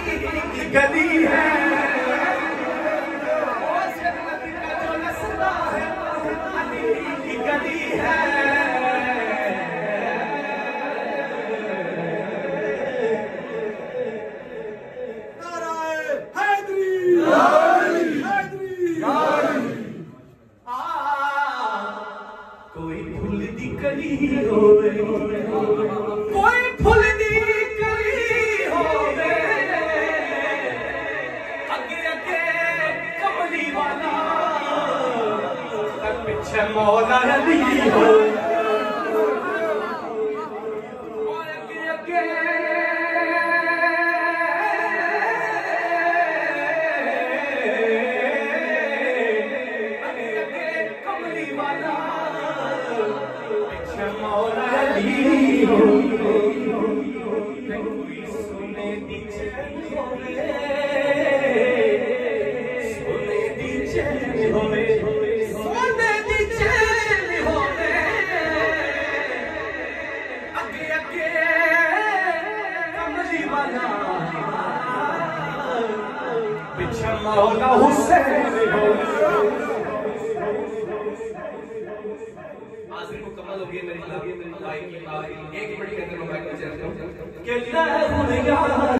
गली है गली है कोई फुल दी कली होवे कोई फुल दी कली होवे अगे अगे कमली वाला पीछे मौला अली हो अगे अगे कमली वाला मौला अली हो कोई सोने दी चैन होवे सोने दी चैन होवे सोने दी चैन होवे अगे अगे कमली वाला पीछे मौला हुसैन हो मुकम्मल हो गई मेरी भाई की एक मिनट के अंदर मोबाइल में चलते हो